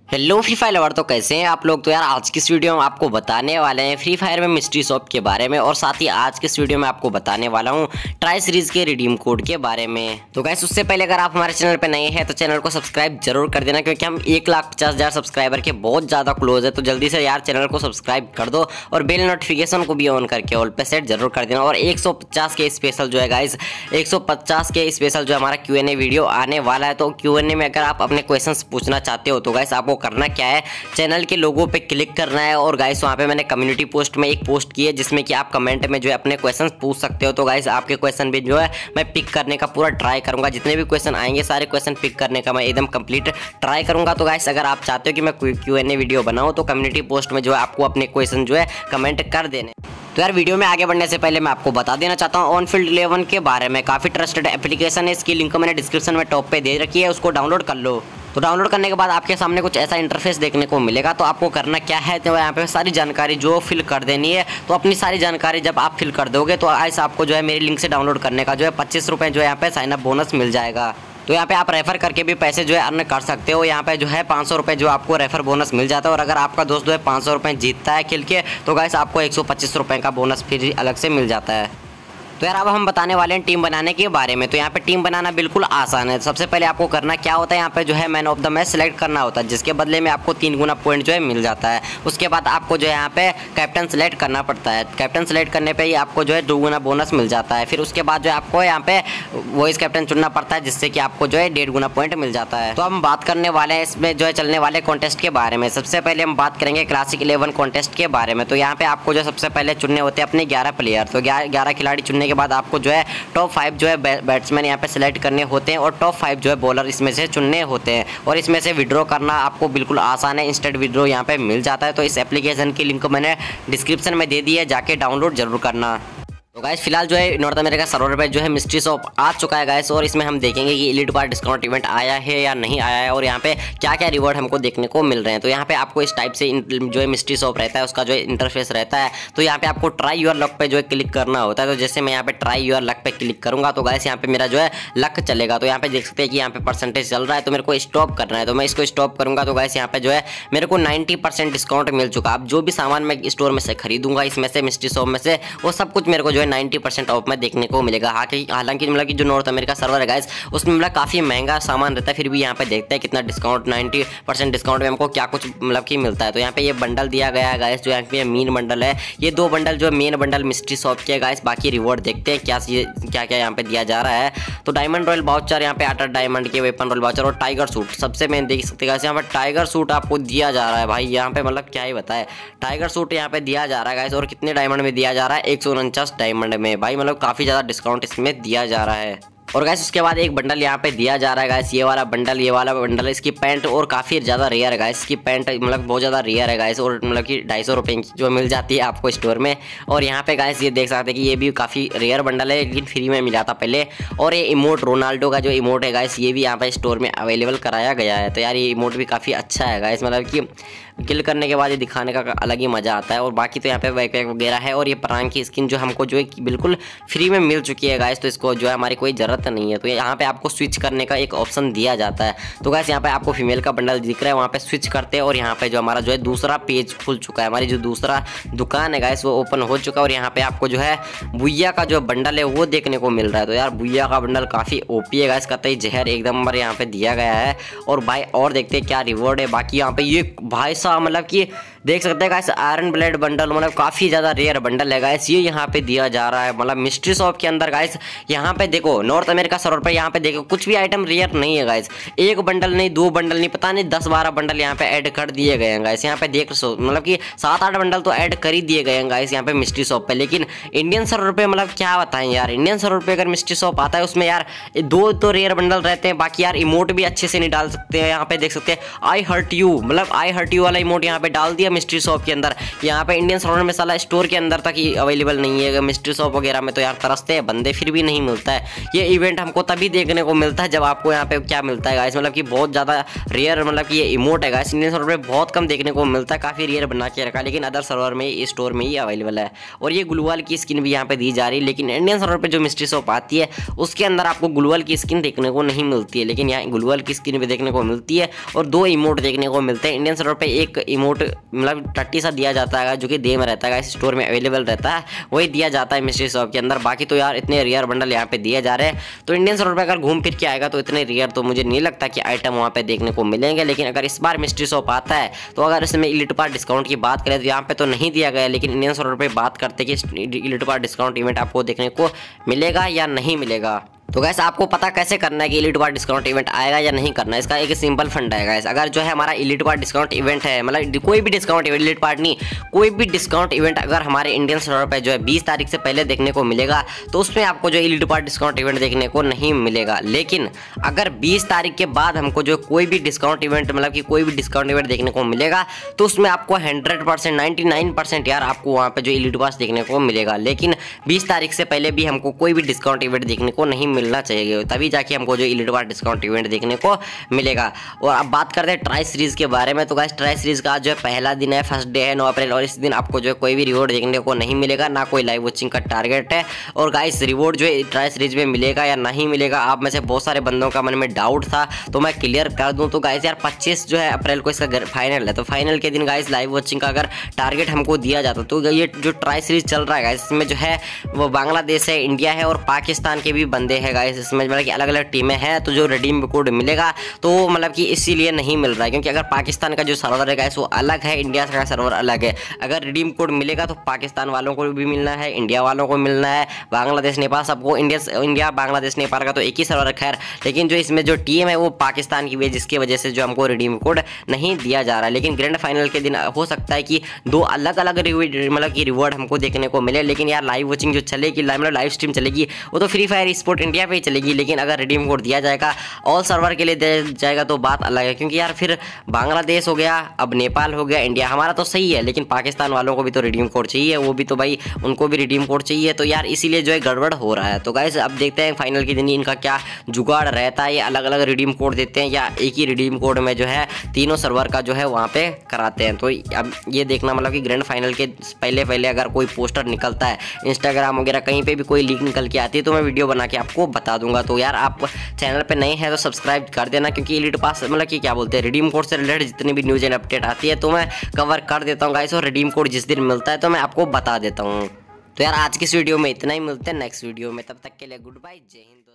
Hello free fire lover, तो कैसे हैं आप लोग। तो यार आज की इस वीडियो में आपको बताने वाले हैं फ्री फायर में मिस्ट्री शॉप के बारे में, और साथ ही आज की इस वीडियो में आपको बताने वाला हूं ट्राई सीरीज के रिडीम कोड के बारे में। तो गाइस उससे पहले अगर आप हमारे चैनल पे नए हैं तो चैनल को सब्सक्राइब जरूर कर देना, क्योंकि हम 1,50,000 सब्सक्राइबर के बहुत ज़्यादा क्लोज है। तो जल्दी से यार चैनल को सब्सक्राइब कर दो और बेल नोटिफिकेशन को भी ऑन करके ऑल पे सेट जरूर कर देना। और 150 के स्पेशल जो है गाइस, 150 के स्पेशल जो हमारा Q&A वीडियो आने वाला है। तो Q&A में अगर आप अपने क्वेश्चंस पूछना चाहते हो तो गाइस आपको करना क्या है, चैनल के लोगो पे क्लिक करना है। और गाइस वहाँ पे मैंने कम्युनिटी पोस्ट में एक पोस्ट की है जिसमें कि आप कमेंट में जो है अपने क्वेश्चंस पूछ सकते हो। तो गाइस आपके क्वेश्चन भी जो है मैं पिक करने का पूरा ट्राई करूंगा। जितने भी क्वेश्चन आएंगे सारे क्वेश्चन पिक करने का मैं एकदम कंप्लीट ट्राई करूंगा। तो गाइस अगर आप चाहते हो कि मैं Q&A वीडियो बनाऊँ तो कम्युनिटी पोस्ट में जो है आपको अपने क्वेश्चन जो है कमेंट कर देने। तो यार वीडियो में आगे बढ़ने से पहले मैं आपको बता देना चाहता हूँ ऑनफील्ड 11 के बारे में। काफ़ी ट्रस्टेड एप्लीकेशन है, इसकी लिंक मैंने डिस्क्रिप्शन में टॉप पे दे रखी है, उसको डाउनलोड कर लो। तो डाउनलोड करने के बाद आपके सामने कुछ ऐसा इंटरफेस देखने को मिलेगा। तो आपको करना क्या है, तो यहाँ पे सारी जानकारी जो फिल कर देनी है। तो अपनी सारी जानकारी जब आप फिल कर दोगे तो ऐसा आपको जो है मेरी लिंक से डाउनलोड करने का जो है 25 रुपये जो है यहाँ पे साइन अप बोनस मिल जाएगा। तो यहाँ पे आप रेफर करके भी पैसे जो है अर्न कर सकते हो। यहाँ पे जो है 500 रुपये जो आपको रेफर बोनस मिल जाता है। और अगर आपका दोस्त जो है 500 रुपये जीतता है खेल के तो गाइस आपको 125 रुपये का बोनस फिर अलग से मिल जाता है। तो यार अब हम बताने वाले हैं टीम बनाने के बारे में। तो यहाँ पे टीम बनाना बिल्कुल आसान है। सबसे पहले आपको करना क्या होता है, यहाँ पे जो है man of the match select करना होता है, जिसके बदले में आपको 3 गुना पॉइंट जो है मिल जाता है। उसके बाद आपको जो है यहाँ पे कैप्टन सेलेक्ट करना पड़ता है। कैप्टन सेलेक्ट करने पे ही आपको जो है 2 गुना बोनस मिल जाता है। फिर उसके बाद जो है आपको यहाँ पे वॉइस कैप्टन चुनना पड़ता है, जिससे कि आपको जो है 1.5 गुना पॉइंट मिल जाता है। तो हम बात करने वाले हैं इसमें जो है चलने वाले कॉन्टेस्ट के बारे में। सबसे पहले हम बात करेंगे क्लासिक 11 कॉन्टेस्ट के बारे में। तो यहाँ पे आपको जो सबसे पहले चुनने होते हैं अपने 11 प्लेयर। तो 11 खिलाड़ी चुनने के बाद आपको जो है टॉप 5 जो है बैट्समैन यहाँ पे सिलेक्ट करने होते हैं और टॉप 5 जो है बॉलर इसमें से चुनने होते हैं। और इसमें से विड्रॉ करना आपको बिल्कुल आसान है, इंस्टेंट विड्रॉ यहाँ पे मिल जाता है। तो इस एप्लीकेशन की लिंक मैंने डिस्क्रिप्शन में दे दी है, जाके डाउनलोड जरूर करना। तो गाइस फिलहाल जो है नॉर्थ अमेरिका सर्वर पे जो है मिस्ट्री शॉप आ चुका है गाइस, और इसमें हम देखेंगे कि एलीट पार डिस्काउंट इवेंट आया है या नहीं आया है, और यहाँ पे क्या क्या रिवॉर्ड हमको देखने को मिल रहे हैं। तो यहाँ पे आपको इस टाइप से जो है मिस्ट्री शॉप रहता है उसका जो है इंटरफेस रहता है। तो यहाँ पे आपको ट्राई योर लक पे जो है क्लिक करना होता है। तो जैसे मैं यहाँ पे ट्राई योर लक पे क्लिक करूंगा तो गाइस यहाँ पे मेरा जो है लक चलेगा। तो यहाँ पे देख सकते हैं कि यहाँ पे परसेंटेज चल रहा है, तो मेरे को स्टॉप करना है। तो मैं इसको स्टॉप करूंगा तो गाइस यहाँ पे जो है मेरे को 90% डिस्काउंट मिल चुका। अब जो भी सामान मैं स्टोर में से खरीदूंगा इसमें से मिस्ट्री शॉप में से, वो सब कुछ मेरे को जो है 90% ऑफ में देखने को मिलेगा। हालांकि मतलब कि जो नॉर्थ अमेरिका सर्वर है गाइस उसमें मतलब काफ़ी महंगा सामान रहता है, फिर भी यहाँ पे देखते हैं कितना डिस्काउंट, 90% डिस्काउंट में हमको क्या कुछ मतलब कि मिलता है। तो यहाँ पे ये बंडल दिया गया है गाइस, जो यहाँ पे मेन बंडल है। ये 2 बंडल जो मेन बंडल मिस्ट्री शॉप के गाइस। बाकी रिवॉर्ड देखते हैं क्या क्या यहाँ पे दिया जा रहा है। तो डायमंड रॉयल वाउचर, यहाँ पे 8 डायमंड के वेपन रॉयल वाउचर और टाइगर सूट सबसे मेन देख सकते हैं गाइस। यहाँ पे टाइगर सूट आपको दिया जा रहा है भाई, यहाँ पे मतलब क्या ही बताए, टाइगर सूट यहाँ पे दिया जा रहा है गाइस। और कितने डायमंड में दिया जा रहा है, 149 डायमंड में भाई, मतलब काफ़ी ज़्यादा डिस्काउंट इसमें दिया जा रहा है। और गाइस उसके बाद एक बंडल यहाँ पे दिया जा रहा है गाइस, ये वाला बंडल है। इसकी पैंट और काफ़ी ज़्यादा रेयर है गाइस, इसकी पैंट मतलब बहुत ज़्यादा रेयर है गाइस, और मतलब कि 250 रुपये की जो मिल जाती है आपको स्टोर में। और यहाँ पे गाइस ये देख सकते हैं कि ये भी काफ़ी रेयर बंडल है, लेकिन फ्री में मिला था पहले। और ये इमोट रोनाल्डो का जो इमोट है गाइस, ये भी यहाँ पे स्टोर में अवेलेबल कराया गया है। तो यार ये इमोट भी काफ़ी अच्छा है गाइस, मतलब कि किल करने के बाद ये दिखाने का अलग ही मज़ा आता है। और बाकी तो यहाँ पे बैकपैक वगैरह है, और ये प्रांग की स्किन जो हमको जो है बिल्कुल फ्री में मिल चुकी है गाइस। तो इसको जो है हमारी कोई ज़रूरत नहीं है। तो यहाँ पे आपको स्विच करने का एक ऑप्शन दिया जाता है। तो गाइस यहाँ पे आपको फीमेल का बंडल दिख रहा है, वहाँ पे स्विच करते हैं। और यहाँ पे जो हमारा जो है दूसरा पेज खुल चुका है, हमारी जो दूसरा दुकान है गाइस वो ओपन हो चुका है। और यहाँ पे आपको जो है बुइया का जो बंडल है वो देखने को मिल रहा है। तो यार बुइया का बंडल काफ़ी ओपी है गाइस, कतई जहर एकदम नंबर यहाँ पे दिया गया है। और भाई और देखते हैं क्या रिवॉर्ड है। बाकी यहाँ पे ये भाई साहब मतलब कि देख सकते हैं गाइस आयरन ब्लेड बंडल, मतलब काफ़ी ज़्यादा रेयर बंडल है गाइस, ये यहाँ पे दिया जा रहा है। मतलब मिस्ट्री शॉप के अंदर गाइस यहाँ पे देखो नॉर्थ अमेरिका सर्वर पे यहाँ पे देखो कुछ भी आइटम रेयर नहीं है गाइस। 1 बंडल नहीं, 2 बंडल नहीं, पता नहीं 10-12 बंडल यहाँ पे ऐड कर दिए गए हैं गाइस। यहाँ पे देख मतलब कि 7-8 बंडल तो ऐड कर ही दिए गए हैं गाइस यहाँ पे मिस्ट्री शॉप पे। लेकिन इंडियन सर्वर पे मतलब क्या बताएं यार, इंडियन सर्वर पे अगर मिस्ट्री शॉप आता है उसमें यार 2 तो रेयर बंडल रहते हैं। बाकी यार इमोट भी अच्छे से नहीं डाल सकते हैं। यहाँ पे देख सकते हैं आई हर्ट यू, मतलब आई हर्ट यू वाला इमोट यहाँ पे डाल दिया है मिस्ट्री शॉप के अंदर, यहाँ पे इंडियन सर्वर में साला स्टोर के अंदर तक ही अवेलेबल नहीं है। मिस्ट्री शॉप वगैरह में तो यार तरसते हैं बंदे, फिर भी नहीं मिलता है। ये इवेंट हमको तभी देखने को मिलता है जब आपको यहाँ पे क्या मिलता है गाइस, मतलब कि बहुत ज़्यादा रेयर, मतलब कि ये इमोट है गाइस, इंडियन सर्वर में बहुत कम देखने को मिलता है, काफ़ी रेयर बना के रखा है, लेकिन अदर सर्वर में स्टोर में ही अवेलेबल है। और ये ग्लूवाल की स्किन भी यहाँ पे दी जा रही है, लेकिन इंडियन सर्वर पे जो मिस्ट्री शॉप आती है उसके अंदर आपको ग्लूवाल की स्किन देखने को नहीं मिलती है, लेकिन यहाँ ग्लूवाल की स्किन भी देखने को मिलती है और 2 इमोट देखने को मिलते हैं। इंडियन सर्वर पे एक इमोट मतलब टट्टी सा दिया जाता है जो कि डे में रहता है, स्टोर में अवेलेबल रहता है, वही दिया जाता है मिस्ट्री शॉप के अंदर। बाकी तो यार इतने रेयर बंडल यहाँ पे दिए जा रहे हैं, तो इंडियन सर्वर पे अगर घूम फिर के आएगा तो इतने रेयर तो मुझे नहीं लगता कि आइटम वहाँ पे देखने को मिलेंगे। लेकिन अगर इस बार मिस्ट्री शॉप आता है तो अगर इसमें इलिट पार डिस्काउंट की बात करें तो यहाँ पे तो नहीं दिया गया, लेकिन इंडियन सर्वर पे बात करते कि इलिट पार डिस्काउंट इवेंट आपको देखने को मिलेगा या नहीं मिलेगा। तो गैस आपको पता कैसे करना है कि इलिट पार डिस्काउंट इवेंट आएगा या नहीं करना है, इसका एक सिंपल फंडा है गैस। अगर जो है हमारा इलिट पार डिस्काउंट इवेंट है, मतलब कोई भी डिस्काउंट इवेंट, इलिट पार्ट नहीं, कोई भी डिस्काउंट इवेंट अगर हमारे इंडियन सर्वर पे जो है 20 तारीख से पहले देखने को मिलेगा तो उसमें आपको जो इलिट पार डिस्काउंट इवेंट देखने को नहीं मिलेगा। लेकिन अगर 20 तारीख के बाद हमको जो कोई भी डिस्काउंट इवेंट, मतलब कि कोई भी डिस्काउंट इवेंट देखने को मिलेगा तो उसमें आपको 100% 99% यार आपको वहाँ पे जो इलिट पास देखने को मिलेगा। लेकिन 20 तारीख से पहले भी हमको कोई भी डिस्काउंट इवेंट देखने को नहीं मिलना चाहिए, तभी जाके हमको जो इलिट पार डिस्काउंट इवेंट देखने को मिलेगा। और अब बात करते हैं ट्राई सीरीज के बारे में। तो गाइस ट्राई सीरीज का जो है पहला दिन है, फर्स्ट डे है 9 अप्रैल, और इस दिन आपको जो है कोई भी रिवॉर्ड देखने को नहीं मिलेगा, ना कोई लाइव वॉचिंग का टारगेट है। और गाइस रिवॉर्ड जो है ट्राई सीरीज में मिलेगा या नहीं मिलेगा, आप में से बहुत सारे बंदों का मन में डाउट था, तो मैं क्लियर कर दूं। तो गाइस यार 25 जो है अप्रैल को इसका फाइनल है, तो फाइनल के दिन गाइस लाइव वॉचिंग का अगर टारगेट हमको दिया जाता तो ये जो ट्राई सीरीज चल रहा है गाइस, इसमें जो है वो बांग्लादेश है, इंडिया है और पाकिस्तान के भी बंदे हैं गाइस, इसमें मतलब कि अलग अलग टीमें हैं। तो जो रिडीम कोड मिलेगा तो मतलब कि इसीलिए नहीं मिल रहा है, क्योंकि अगर पाकिस्तान का जो सर्वर है गाइस वो अलग है, इंडिया का सर्वर अलग है। अगर रिडीम कोड मिलेगा तो पाकिस्तान वालों को भी मिलना है, इंडिया वालों को मिलना है, बांग्लादेश नेपाल सबको, इंडिया बांग्लादेश नेपाल का तो एक ही सर्वर है खैर, लेकिन जो इसमें जो टीम है वो पाकिस्तान की है, जिसकी वजह से जो हमको रिडीम कोड नहीं दिया जा रहा है। लेकिन ग्रैंड फाइनल के दिन हो सकता है कि 2 अलग अलग मतलब कि रिवॉर्ड हमको देखने को मिले। लेकिन यार लाइव वॉचिंग जो चलेगी, मतलब लाइव स्ट्रीम चलेगी, वो तो फ्री फायर स्पोर्ट इंडिया पे ही चलेगी। लेकिन अगर रिडीम कोड दिया जाएगा ऑल सर्वर के लिए दिया जाएगा तो बात अलग है, क्योंकि यार फिर बांग्लादेश हो गया, अब नेपाल हो गया, इंडिया हमारा तो सही है, लेकिन पाकिस्तान वालों को भी तो रिडीम कोड चाहिए, वो भी तो भाई उनको भी रिडीम कोड चाहिए। तो यार इसीलिए जो है गड़बड़ हो रहा है। तो गाइस अब देखते हैं फाइनल के दिन इनका क्या जुगाड़ रहता है, ये अलग अलग रिडीम कोड देते हैं या एक ही रिडीम कोड में जो है तीनों सर्वर का जो है वहाँ पे कराते हैं। तो अब ये देखना, मतलब कि ग्रैंड फाइनल के पहले अगर कोई पोस्टर निकलता है इंस्टाग्राम वगैरह कहीं पे भी कोई लीक निकल के आती है तो मैं वीडियो बना के आपको बता दूंगा। तो यार आप चैनल पे नए हैं तो सब्सक्राइब कर देना, क्योंकि इलिट पास मतलब कि क्या बोलते हैं रिडीम कोड से रिलेटेड जितनी भी न्यूज़ एंड अपडेट आती है तो मैं कवर कर देता हूँ गाइस, और रिडीम कोड जिस दिन मिलता है तो मैं आपको बता देता हूँ। तो यार आज की इस वीडियो में इतना ही, मिलते हैं नेक्स्ट वीडियो में, तब तक के लिए गुड बाय, जय हिंद।